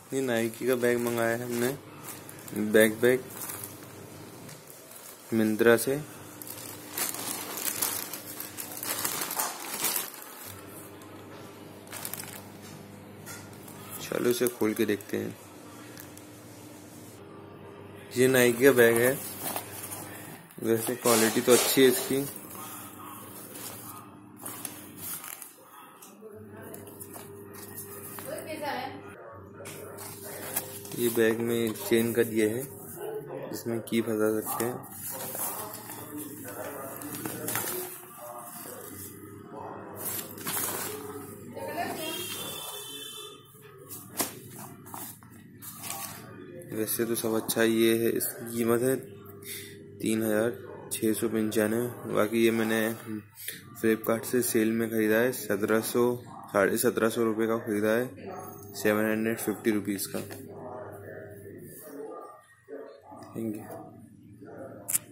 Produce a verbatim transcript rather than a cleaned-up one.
ये नाइकी का बैग मंगाया है हमने, बैग बैग मिंत्रा से। चलो इसे खोल के देखते हैं। ये नाइकी का बैग है, वैसे क्वालिटी तो अच्छी है इसकी। ये बैग में चेन का दिया है जिसमें की फंसा सकते हैं। वैसे तो सब अच्छा ही है। इसकी कीमत है तीन हजार छः सौ पंचानवे। बाकी ये मैंने फ्लिपकार्ट से सेल में ख़रीदा है, सत्रह सौ साढ़े सत्रह सौ रुपये का ख़रीदा है, सेवन हंड्रेड फिफ्टी रुपीज़ का। Thank you.